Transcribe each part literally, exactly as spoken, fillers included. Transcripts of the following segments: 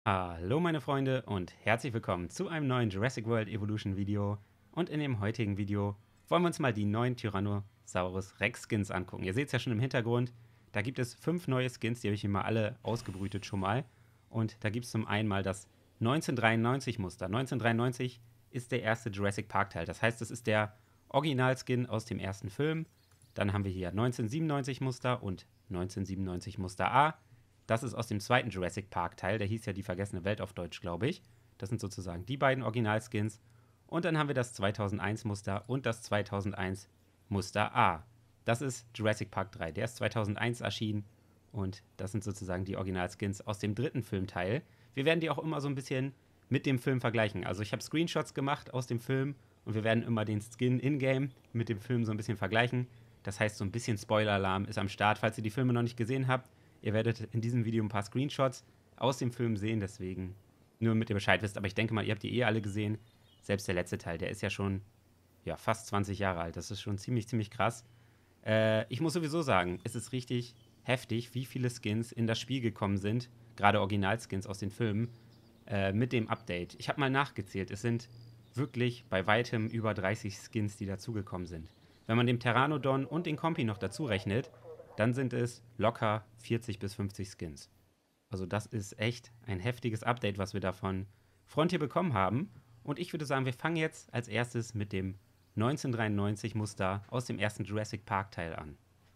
Hallo meine Freunde und herzlich willkommen zu einem neuen Jurassic World Evolution Video. Und in dem heutigen Video wollen wir uns mal die neuen Tyrannosaurus Rex Skins angucken. Ihr seht es ja schon im Hintergrund, da gibt es fünf neue Skins, die habe ich hier mal alle ausgebrütet schon mal. Und da gibt es zum einen mal das neunzehnhundertdreiundneunzig Muster. neunzehnhundertdreiundneunzig ist der erste Jurassic Park Teil, das heißt, es ist der Original-Skin aus dem ersten Film. Dann haben wir hier neunzehnhundertsiebenundneunzig Muster und neunzehnhundertsiebenundneunzig Muster A. Das ist aus dem zweiten Jurassic Park Teil, der hieß ja Die vergessene Welt auf Deutsch, glaube ich. Das sind sozusagen die beiden Originalskins. Und dann haben wir das zweitausendeins Muster und das zweitausendeins Muster A. Das ist Jurassic Park drei, der ist zweitausendeins erschienen. Und das sind sozusagen die Originalskins aus dem dritten Filmteil. Wir werden die auch immer so ein bisschen mit dem Film vergleichen. Also ich habe Screenshots gemacht aus dem Film und wir werden immer den Skin in-game mit dem Film so ein bisschen vergleichen. Das heißt, so ein bisschen Spoiler-Alarm ist am Start, falls ihr die Filme noch nicht gesehen habt. Ihr werdet in diesem Video ein paar Screenshots aus dem Film sehen, deswegen nur damit ihr Bescheid wisst. Aber ich denke mal, ihr habt die eh alle gesehen. Selbst der letzte Teil, der ist ja schon ja, fast zwanzig Jahre alt. Das ist schon ziemlich, ziemlich krass. Äh, ich muss sowieso sagen, es ist richtig heftig, wie viele Skins in das Spiel gekommen sind, gerade Originalskins aus den Filmen, äh, mit dem Update. Ich habe mal nachgezählt, es sind wirklich bei weitem über dreißig Skins, die dazugekommen sind. Wenn man den Pteranodon und den Kompi noch dazu rechnet, dann sind es locker vierzig bis fünfzig Skins. Also das ist echt ein heftiges Update, was wir da von Frontier bekommen haben. Und ich würde sagen, wir fangen jetzt als erstes mit dem neunzehnhundertdreiundneunzig Muster aus dem ersten Jurassic Park Teil an.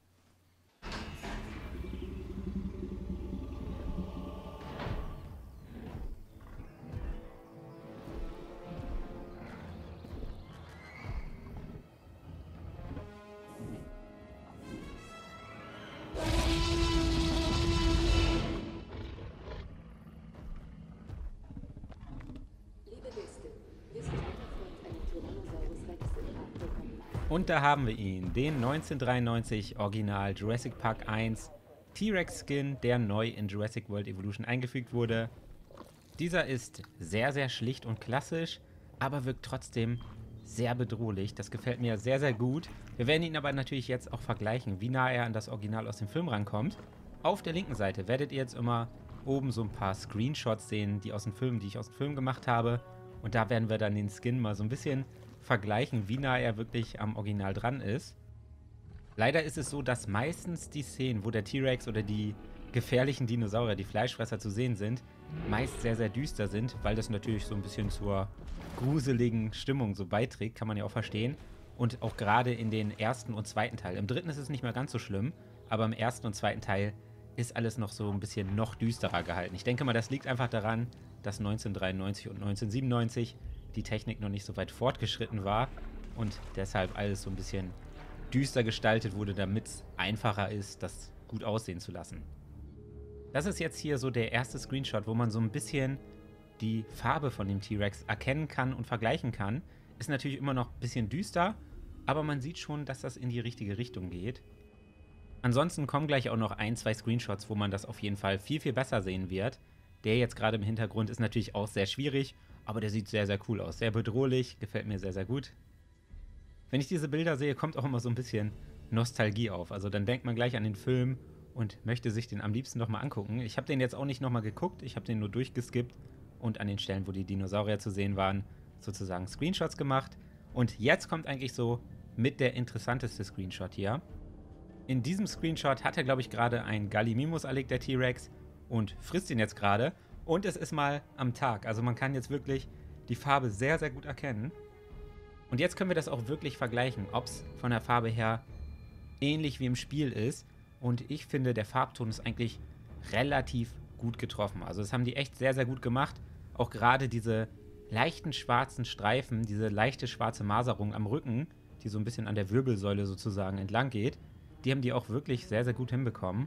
Und da haben wir ihn, den neunzehnhundertdreiundneunzig Original Jurassic Park eins T-Rex Skin, der neu in Jurassic World Evolution eingefügt wurde. Dieser ist sehr, sehr schlicht und klassisch, aber wirkt trotzdem sehr bedrohlich. Das gefällt mir sehr, sehr gut. Wir werden ihn aber natürlich jetzt auch vergleichen, wie nah er an das Original aus dem Film rankommt. Auf der linken Seite werdet ihr jetzt immer oben so ein paar Screenshots sehen, die aus dem Film, die ich aus dem Film gemacht habe. Und da werden wir dann den Skin mal so ein bisschen vergleichen, wie nah er wirklich am Original dran ist. Leider ist es so, dass meistens die Szenen, wo der T-Rex oder die gefährlichen Dinosaurier, die Fleischfresser zu sehen sind, meist sehr, sehr düster sind, weil das natürlich so ein bisschen zur gruseligen Stimmung so beiträgt, kann man ja auch verstehen. Und auch gerade in den ersten und zweiten Teil. Im dritten ist es nicht mehr ganz so schlimm, aber im ersten und zweiten Teil ist alles noch so ein bisschen noch düsterer gehalten. Ich denke mal, das liegt einfach daran, dass neunzehnhundertdreiundneunzig und neunzehnhundertsiebenundneunzig die Technik noch nicht so weit fortgeschritten war und deshalb alles so ein bisschen düster gestaltet wurde, damit es einfacher ist, das gut aussehen zu lassen. Das ist jetzt hier so der erste Screenshot, wo man so ein bisschen die Farbe von dem T-Rex erkennen kann und vergleichen kann. Ist natürlich immer noch ein bisschen düster, aber man sieht schon, dass das in die richtige Richtung geht. Ansonsten kommen gleich auch noch ein, zwei Screenshots, wo man das auf jeden Fall viel, viel besser sehen wird. Der jetzt gerade im Hintergrund ist natürlich auch sehr schwierig, aber der sieht sehr, sehr cool aus. Sehr bedrohlich, gefällt mir sehr, sehr gut. Wenn ich diese Bilder sehe, kommt auch immer so ein bisschen Nostalgie auf. Also dann denkt man gleich an den Film und möchte sich den am liebsten nochmal angucken. Ich habe den jetzt auch nicht nochmal geguckt, ich habe den nur durchgeskippt und an den Stellen, wo die Dinosaurier zu sehen waren, sozusagen Screenshots gemacht. Und jetzt kommt eigentlich so mit der interessanteste Screenshot hier. In diesem Screenshot hat er, glaube ich, gerade einen Gallimimus erlegt, der T-Rex, und frisst ihn jetzt gerade. Und es ist mal am Tag. Also man kann jetzt wirklich die Farbe sehr, sehr gut erkennen. Und jetzt können wir das auch wirklich vergleichen, ob es von der Farbe her ähnlich wie im Spiel ist. Und ich finde, der Farbton ist eigentlich relativ gut getroffen. Also das haben die echt sehr, sehr gut gemacht. Auch gerade diese leichten schwarzen Streifen, diese leichte schwarze Maserung am Rücken, die so ein bisschen an der Wirbelsäule sozusagen entlang geht, die haben die auch wirklich sehr, sehr gut hinbekommen.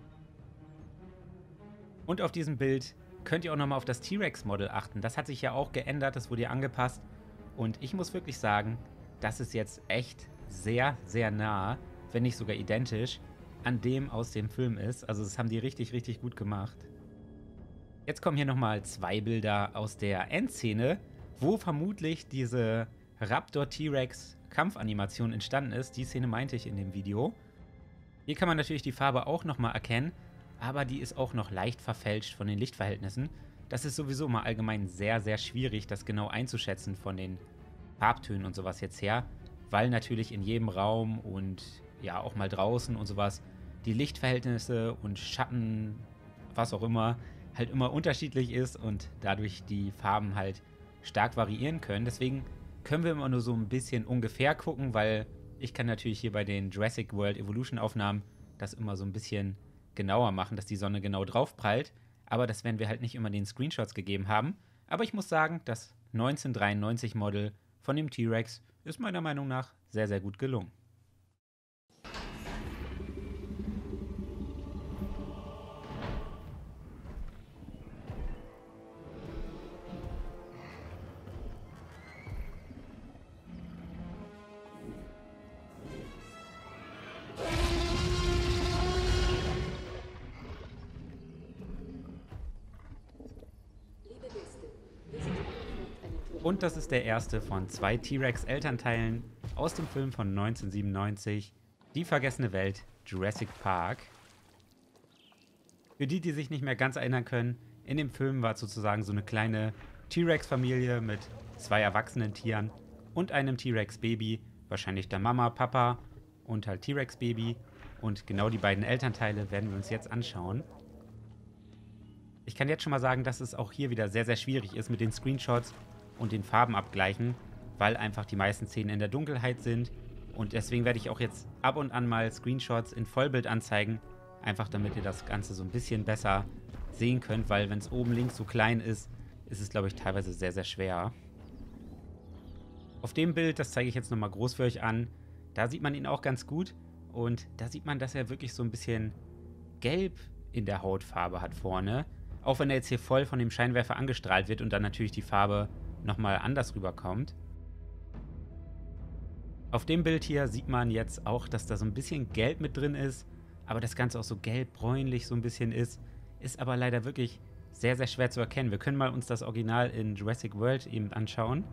Und auf diesem Bild könnt ihr auch nochmal auf das T-Rex-Model achten. Das hat sich ja auch geändert, das wurde ja angepasst. Und ich muss wirklich sagen, das ist jetzt echt sehr, sehr nah, wenn nicht sogar identisch, an dem aus dem Film ist. Also das haben die richtig, richtig gut gemacht. Jetzt kommen hier nochmal zwei Bilder aus der Endszene, wo vermutlich diese Raptor-T-Rex-Kampfanimation entstanden ist. Die Szene meinte ich in dem Video. Hier kann man natürlich die Farbe auch nochmal erkennen, aber die ist auch noch leicht verfälscht von den Lichtverhältnissen. das ist sowieso immer allgemein sehr, sehr schwierig, das genau einzuschätzen von den Farbtönen und sowas jetzt her, weil natürlich in jedem Raum und ja auch mal draußen und sowas die Lichtverhältnisse und Schatten, was auch immer, halt immer unterschiedlich ist und dadurch die Farben halt stark variieren können. Deswegen können wir immer nur so ein bisschen ungefähr gucken, weil ich kann natürlich hier bei den Jurassic World Evolution Aufnahmen das immer so ein bisschen genauer machen, dass die Sonne genau drauf prallt. Aber das werden wir halt nicht immer den Screenshots gegeben haben. Aber ich muss sagen, das neunzehnhundertdreiundneunzig Model von dem T-Rex ist meiner Meinung nach sehr, sehr gut gelungen. Und das ist der erste von zwei T-Rex-Elternteilen aus dem Film von neunzehnhundertsiebenundneunzig, Die vergessene Welt, Jurassic Park. Für die, die sich nicht mehr ganz erinnern können, in dem Film war es sozusagen so eine kleine T-Rex-Familie mit zwei erwachsenen Tieren und einem T-Rex-Baby, wahrscheinlich der Mama, Papa und halt T-Rex-Baby. Und genau die beiden Elternteile werden wir uns jetzt anschauen. Ich kann jetzt schon mal sagen, dass es auch hier wieder sehr, sehr schwierig ist mit den Screenshots und den Farben abgleichen, weil einfach die meisten Szenen in der Dunkelheit sind. Und deswegen werde ich auch jetzt ab und an mal Screenshots in Vollbild anzeigen, einfach damit ihr das Ganze so ein bisschen besser sehen könnt, weil wenn es oben links so klein ist, ist es, glaube ich, teilweise sehr, sehr schwer. Auf dem Bild, das zeige ich jetzt nochmal groß für euch an, da sieht man ihn auch ganz gut und da sieht man, dass er wirklich so ein bisschen Gelb in der Hautfarbe hat vorne, auch wenn er jetzt hier voll von dem Scheinwerfer angestrahlt wird und dann natürlich die Farbe nochmal anders rüberkommt. Auf dem Bild hier sieht man jetzt auch, dass da so ein bisschen Gelb mit drin ist, aber das Ganze auch so gelb-bräunlich so ein bisschen ist, ist aber leider wirklich sehr, sehr schwer zu erkennen. Wir können mal uns das Original in Jurassic World eben anschauen.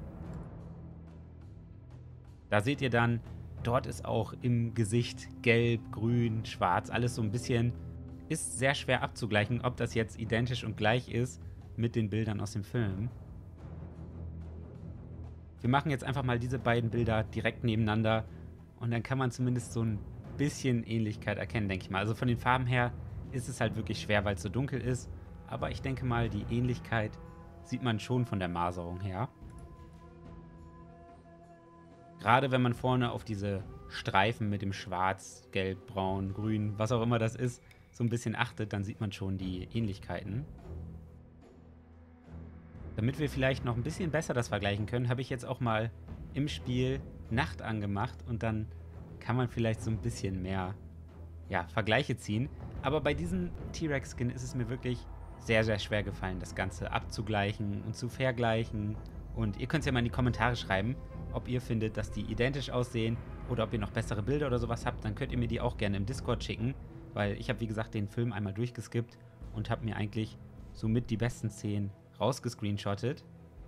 Da seht ihr dann, dort ist auch im Gesicht gelb, grün, schwarz, alles so ein bisschen, ist sehr schwer abzugleichen, ob das jetzt identisch und gleich ist mit den Bildern aus dem Film. Wir machen jetzt einfach mal diese beiden Bilder direkt nebeneinander und dann kann man zumindest so ein bisschen Ähnlichkeit erkennen, denke ich mal. Also von den Farben her ist es halt wirklich schwer, weil es so dunkel ist, aber ich denke mal, die Ähnlichkeit sieht man schon von der Maserung her. Gerade wenn man vorne auf diese Streifen mit dem Schwarz, Gelb, Braun, Grün, was auch immer das ist, so ein bisschen achtet, dann sieht man schon die Ähnlichkeiten. Damit wir vielleicht noch ein bisschen besser das vergleichen können, habe ich jetzt auch mal im Spiel Nacht angemacht und dann kann man vielleicht so ein bisschen mehr ja, Vergleiche ziehen. Aber bei diesem T-Rex-Skin ist es mir wirklich sehr, sehr schwer gefallen, das Ganze abzugleichen und zu vergleichen. Und ihr könnt es ja mal in die Kommentare schreiben, ob ihr findet, dass die identisch aussehen oder ob ihr noch bessere Bilder oder sowas habt. Dann könnt ihr mir die auch gerne im Discord schicken, weil ich habe, wie gesagt, den Film einmal durchgeskippt und habe mir eigentlich somit die besten Szenen rausgescreenshottet.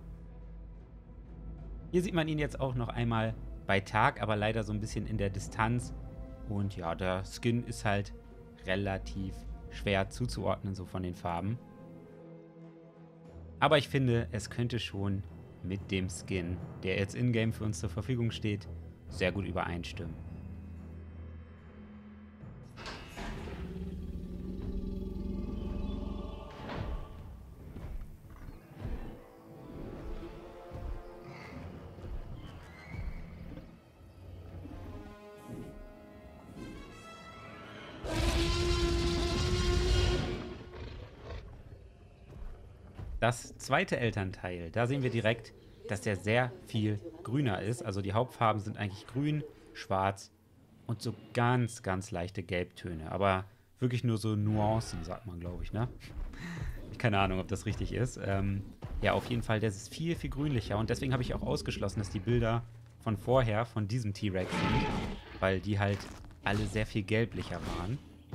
Hier sieht man ihn jetzt auch noch einmal bei Tag, aber leider so ein bisschen in der Distanz. Und ja, der Skin ist halt relativ schwer zuzuordnen, so von den Farben. Aber ich finde, es könnte schon mit dem Skin, der jetzt in-game für uns zur Verfügung steht, sehr gut übereinstimmen. Das zweite Elternteil, da sehen wir direkt, dass der sehr viel grüner ist. Also die Hauptfarben sind eigentlich grün, schwarz und so ganz, ganz leichte Gelbtöne. Aber wirklich nur so Nuancen, sagt man, glaube ich, ne? Keine Ahnung, ob das richtig ist. Ähm, ja, auf jeden Fall, der ist viel, viel grünlicher. Und deswegen habe ich auch ausgeschlossen, dass die Bilder von vorher, von diesem T-Rex sind. Weil die halt alle sehr viel gelblicher waren.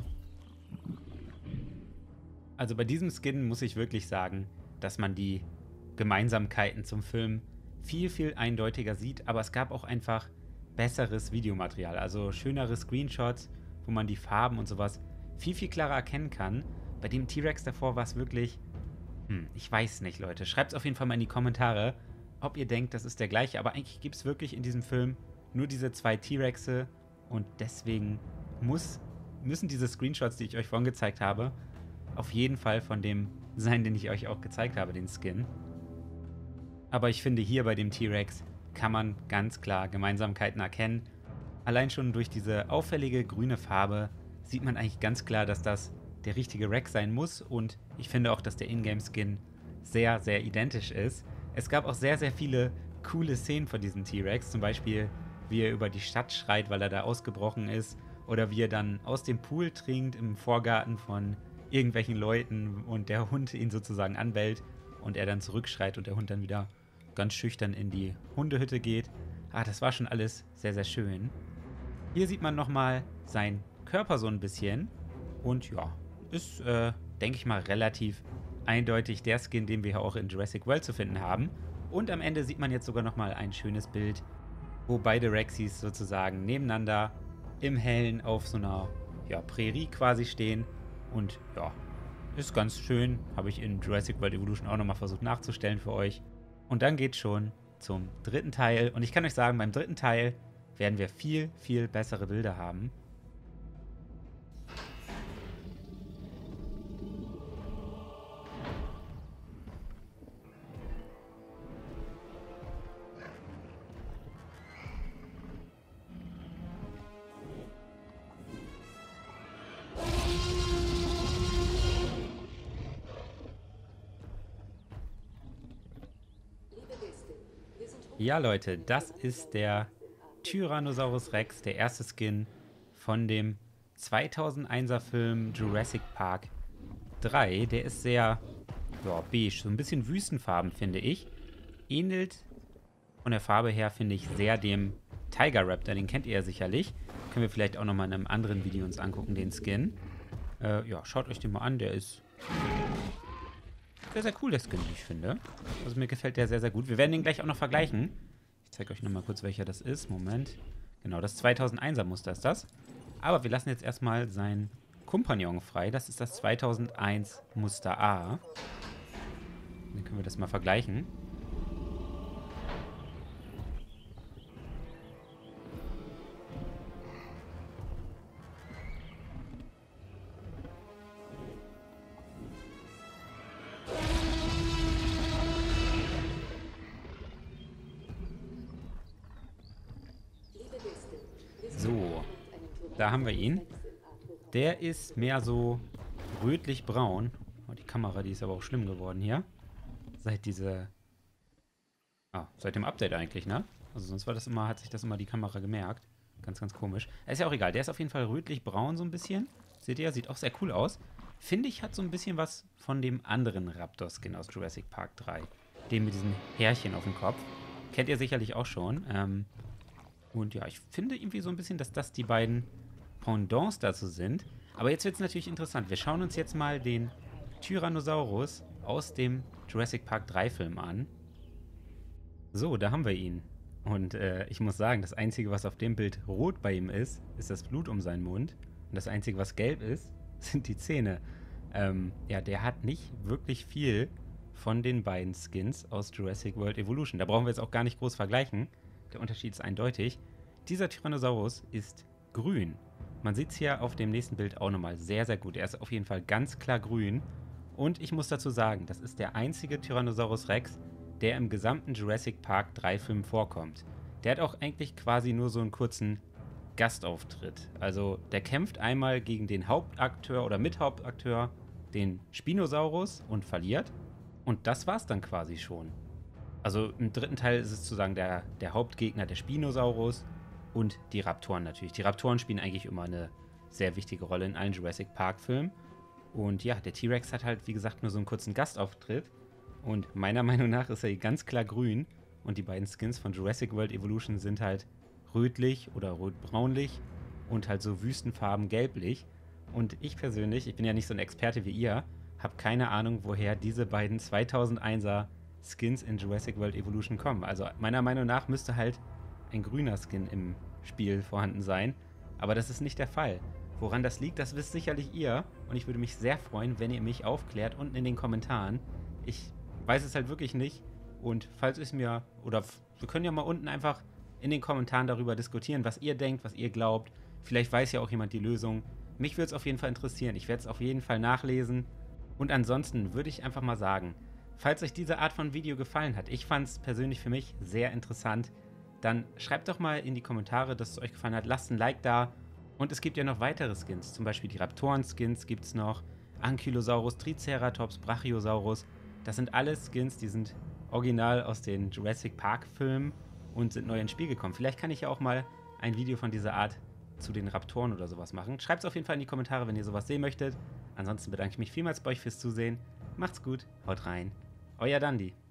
Also bei diesem Skin muss ich wirklich sagen, dass man die Gemeinsamkeiten zum Film viel, viel eindeutiger sieht, aber es gab auch einfach besseres Videomaterial, also schönere Screenshots, wo man die Farben und sowas viel, viel klarer erkennen kann. Bei dem T-Rex davor war es wirklich Hm, ich weiß nicht, Leute. Schreibt es auf jeden Fall mal in die Kommentare, ob ihr denkt, das ist der gleiche. Aber eigentlich gibt es wirklich in diesem Film nur diese zwei T-Rexe. Und deswegen muss, müssen diese Screenshots, die ich euch vorhin gezeigt habe, auf jeden Fall von dem sein, den ich euch auch gezeigt habe, den Skin. Aber ich finde, hier bei dem T-Rex kann man ganz klar Gemeinsamkeiten erkennen. Allein schon durch diese auffällige grüne Farbe sieht man eigentlich ganz klar, dass das der richtige Rex sein muss. Und ich finde auch, dass der Ingame-Skin sehr, sehr identisch ist. Es gab auch sehr, sehr viele coole Szenen von diesem T-Rex. Zum Beispiel, wie er über die Stadt schreit, weil er da ausgebrochen ist. Oder wie er dann aus dem Pool trinkt im Vorgarten von irgendwelchen Leuten und der Hund ihn sozusagen anbellt und er dann zurückschreit und der Hund dann wieder ganz schüchtern in die Hundehütte geht. Ah, das war schon alles sehr, sehr schön. Hier sieht man nochmal seinen Körper so ein bisschen. Und ja, ist, äh, denke ich mal, relativ eindeutig der Skin, den wir hier auch in Jurassic World zu finden haben. Und am Ende sieht man jetzt sogar nochmal ein schönes Bild, wo beide Rexys sozusagen nebeneinander im Hellen auf so einer ja, Prärie quasi stehen. Und ja, ist ganz schön. Habe ich in Jurassic World Evolution auch nochmal versucht nachzustellen für euch. Und dann geht's schon zum dritten Teil. Und ich kann euch sagen, beim dritten Teil werden wir viel, viel bessere Bilder haben. Ja, Leute, das ist der Tyrannosaurus Rex, der erste Skin von dem zweitausendeiner Film Jurassic Park drei. Der ist sehr ja, beige, so ein bisschen wüstenfarben, finde ich. Ähnelt von der Farbe her, finde ich, sehr dem Tiger Raptor, den kennt ihr ja sicherlich. Können wir vielleicht auch nochmal in einem anderen Video uns angucken, den Skin. Äh, ja, schaut euch den mal an, der ist sehr, sehr cool, der Skin, wie ich finde. Also mir gefällt der sehr, sehr gut. Wir werden den gleich auch noch vergleichen. Ich zeige euch nochmal kurz, welcher das ist. Moment. Genau, das zweitausendeiner Muster ist das. Aber wir lassen jetzt erstmal seinen Kompagnon frei. Das ist das zweitausendeins Muster A. Dann können wir das mal vergleichen. So, da haben wir ihn. Der ist mehr so rötlich-braun. Oh, die Kamera, die ist aber auch schlimm geworden hier. Seit diese... Ah, seit dem Update eigentlich, ne? Also sonst war das immer, hat sich das immer die Kamera gemerkt. Ganz, ganz komisch. Ist ja auch egal. Der ist auf jeden Fall rötlich-braun so ein bisschen. Seht ihr, sieht auch sehr cool aus. Finde ich, hat so ein bisschen was von dem anderen Raptor-Skin aus Jurassic Park drei. Den mit diesem Härchen auf dem Kopf. Kennt ihr sicherlich auch schon. Ähm... Und ja, ich finde irgendwie so ein bisschen, dass das die beiden Pendants dazu sind. Aber jetzt wird es natürlich interessant. Wir schauen uns jetzt mal den Tyrannosaurus aus dem Jurassic Park drei Film an. So, da haben wir ihn. Und äh, ich muss sagen, das Einzige, was auf dem Bild rot bei ihm ist, ist das Blut um seinen Mund. Und das Einzige, was gelb ist, sind die Zähne. Ähm, ja, der hat nicht wirklich viel von den beiden Skins aus Jurassic World Evolution. Da brauchen wir jetzt auch gar nicht groß vergleichen. Der Unterschied ist eindeutig. Dieser Tyrannosaurus ist grün. Man sieht es hier auf dem nächsten Bild auch nochmal sehr, sehr gut. Er ist auf jeden Fall ganz klar grün. Und ich muss dazu sagen, das ist der einzige Tyrannosaurus Rex, der im gesamten Jurassic Park drei Film vorkommt. Der hat auch eigentlich quasi nur so einen kurzen Gastauftritt. Also der kämpft einmal gegen den Hauptakteur oder Mithauptakteur, den Spinosaurus, und verliert. Und das war's dann quasi schon. Also im dritten Teil ist es sozusagen der, der Hauptgegner, der Spinosaurus und die Raptoren natürlich. Die Raptoren spielen eigentlich immer eine sehr wichtige Rolle in allen Jurassic Park-Filmen. Und ja, der T-Rex hat halt, wie gesagt, nur so einen kurzen Gastauftritt. Und meiner Meinung nach ist er ganz klar grün. Und die beiden Skins von Jurassic World Evolution sind halt rötlich oder rot-braunlich und halt so Wüstenfarben gelblich. Und ich persönlich, ich bin ja nicht so ein Experte wie ihr, habe keine Ahnung, woher diese beiden zweitausendeiner Skins in Jurassic World Evolution kommen. Also meiner Meinung nach müsste halt ein grüner Skin im Spiel vorhanden sein. Aber das ist nicht der Fall. Woran das liegt, das wisst sicherlich ihr. Und ich würde mich sehr freuen, wenn ihr mich aufklärt unten in den Kommentaren. Ich weiß es halt wirklich nicht. Und falls es mir, oder wir können ja mal unten einfach in den Kommentaren darüber diskutieren, was ihr denkt, was ihr glaubt. Vielleicht weiß ja auch jemand die Lösung. Mich würde es auf jeden Fall interessieren. Ich werde es auf jeden Fall nachlesen. Und ansonsten würde ich einfach mal sagen, falls euch diese Art von Video gefallen hat, ich fand es persönlich für mich sehr interessant, dann schreibt doch mal in die Kommentare, dass es euch gefallen hat. Lasst ein Like da. Und es gibt ja noch weitere Skins. Zum Beispiel die Raptoren-Skins gibt es noch. Ankylosaurus, Triceratops, Brachiosaurus. Das sind alles Skins, die sind original aus den Jurassic Park-Filmen und sind neu ins Spiel gekommen. Vielleicht kann ich ja auch mal ein Video von dieser Art zu den Raptoren oder sowas machen. Schreibt es auf jeden Fall in die Kommentare, wenn ihr sowas sehen möchtet. Ansonsten bedanke ich mich vielmals bei euch fürs Zusehen. Macht's gut, haut rein. Euer Dandi.